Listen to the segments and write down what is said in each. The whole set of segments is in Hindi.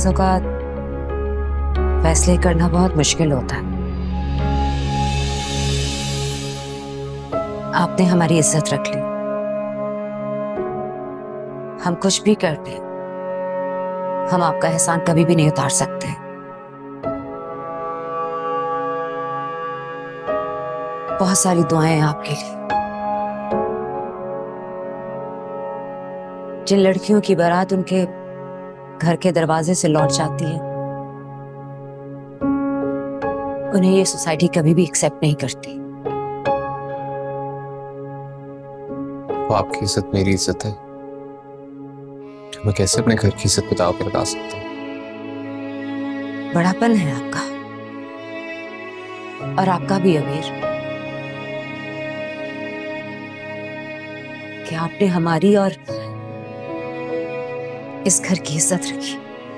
बाज़ औक़ात फैसले करना बहुत मुश्किल होता है। आपने हमारी इज्जत रख ली। हम कुछ भी कर लें, हम आपका एहसान कभी भी नहीं उतार सकते। बहुत सारी दुआएं हैं आपके लिए। जिन लड़कियों की बारात उनके घर के दरवाजे से लौट जाती है, उन्हें ये सोसाइटी कभी भी एक्सेप्ट नहीं करती। वो आपकी इज्जत मेरी इज्जत है, तो मैं कैसे अपने घर की इज्जत पे दांव पे लगा सकता हूँ? बड़ापन है आपका, और आपका भी अमीर, कि आपने हमारी और इस घर की इज्जत रखी।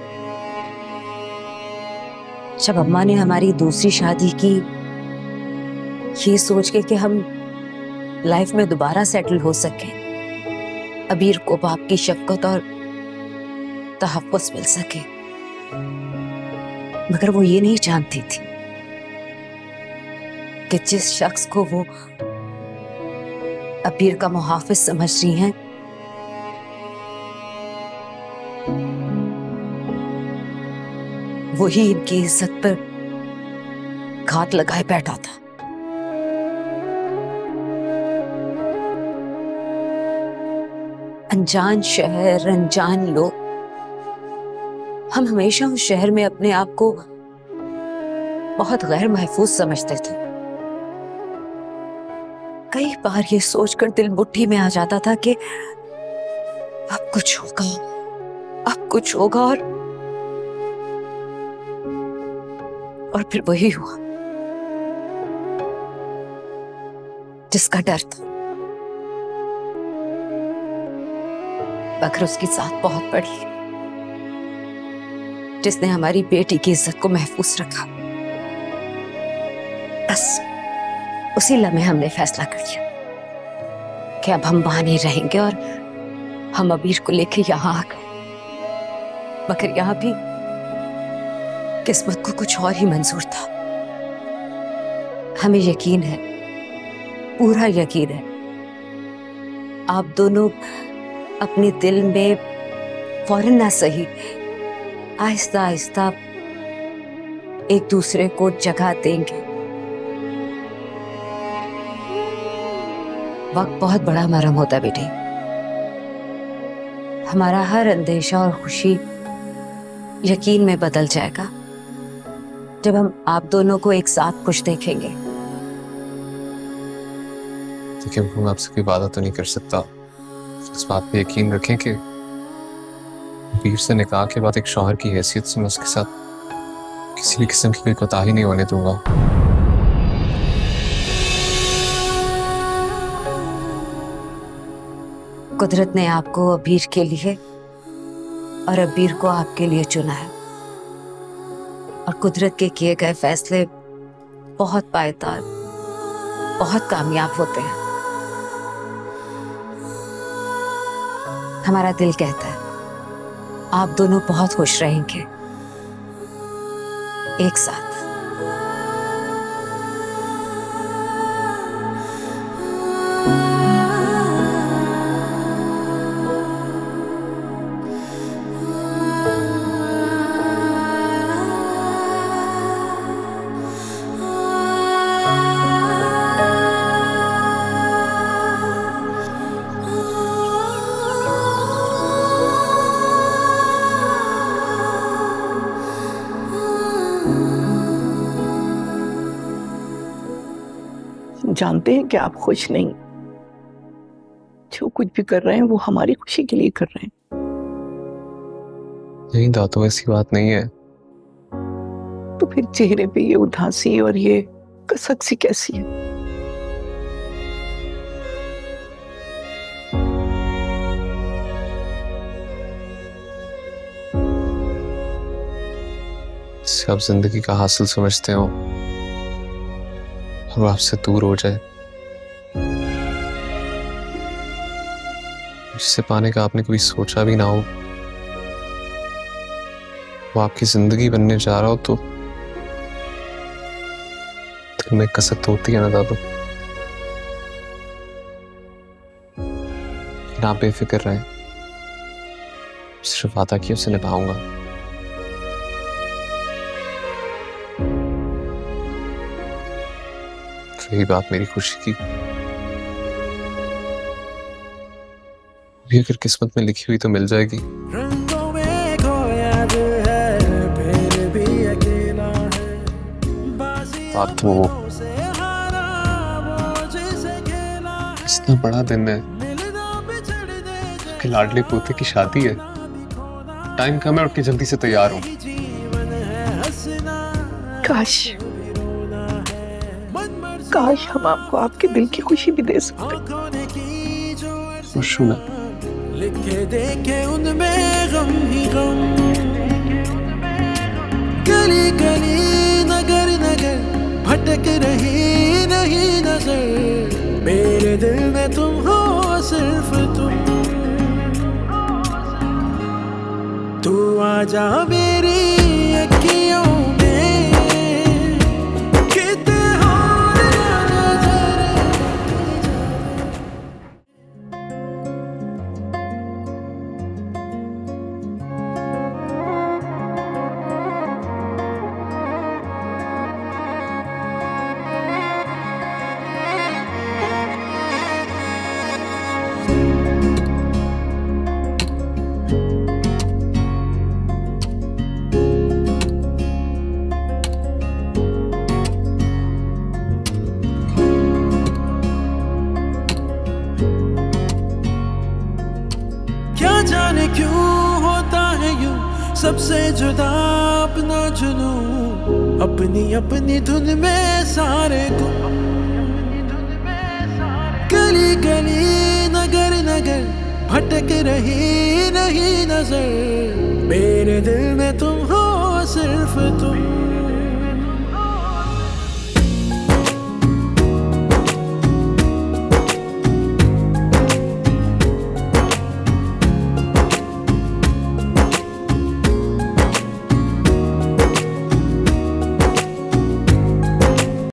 जब अम्मा ने हमारी दूसरी शादी की, ये सोच के कि हम लाइफ में दोबारा सेटल हो सके, अबीर को बाप की शफकत और तहफ़्फ़ुज़ मिल सके, मगर वो ये नहीं जानती थी कि जिस शख्स को वो अबीर का मुहाफिज समझ रही हैं, वही इनकी इज्जत पर घात लगाए बैठा था। अनजान शहर, अनजान लोग, हम हमेशा उस शहर में अपने आप को बहुत गैर महफूज समझते थे। कई बार ये सोचकर दिल मुट्ठी में आ जाता था कि अब कुछ होगा, अब कुछ होगा, और फिर वही हुआ जिसका डर था। मगर उसकी साथ बहुत बड़ी, जिसने हमारी बेटी की इज्जत को महफूज रखा। बस उसी लम्हे हमने फैसला कर लिया कि अब हम वहां नहीं रहेंगे, और हम अबीर को लेके यहाँ आ गए। मगर यहाँ भी किस्मत को कुछ और ही मंजूर था। हमें यकीन है, पूरा यकीन है, आप दोनों अपने दिल में फौरन ना सही, आहिस्ता आहिस्ता एक दूसरे को जगह देंगे। वक्त बहुत बड़ा मरहम होता है बेटी। हमारा हर अंदेशा और खुशी यकीन में बदल जाएगा जब हम आप दोनों को एक साथ खुश देखेंगे। देखिए, मैं आपसे कोई वादा तो नहीं कर सकता। इस बात पे यकीन रखें कि वीर से निकाह के बाद एक शौहर की हैसियत से मैं उसके साथ किसी भी किस्म की कोई कोताही नहीं होने दूंगा। कुदरत ने आपको अबीर के लिए और अबीर को आपके लिए चुना है, और कुदरत के किए गए फैसले बहुत पायदार, बहुत कामयाब होते हैं। हमारा दिल कहता है आप दोनों बहुत खुश रहेंगे एक साथ। जानते हैं कि आप खुश नहीं, जो कुछ भी कर रहे हैं वो हमारी खुशी के लिए कर रहे हैं। नहीं दातो, ऐसी बात नहीं है। तो फिर चेहरे पे ये उदासी और ये कसक सी कैसी है? जिसे आप जिंदगी का हासिल समझते हो और वो आपसे दूर हो जाए, जिसे पाने का आपने कभी सोचा भी ना हो, वो आपकी जिंदगी बनने जा रहा हो तो दिल में कसक तो होती है ना दादू। लेकिन आप बेफिक्र रहें, सिर्फ वादा किया उसे निभाऊंगा। रही बात मेरी खुशी की, भी अगर किस्मत में लिखी हुई तो मिल जाएगी। बात तो इतना बड़ा दिन है कि लाडले पोते की शादी है, टाइम कम है, उठ के जल्दी से तैयार हूं। काश काश हम आपको आपके दिल की खुशी भी दे सकते। खुश हूं मैं। लिखे देखे उनमें गम ही गम, गली गली नगर नगर भटक रही नहीं नजर, मेरे दिल में तुम हो सिर्फ तुम। तू आजा मेरी अखियों में, कितने और नजर। क्या जाने क्यों होता है यूं, सबसे जुदा अपना जुनूं, अपनी अपनी धुन में सारे गुम। गली गली नगर नगर भटक रही नहीं नजर, मेरे दिल में तुम हो सिर्फ तुम।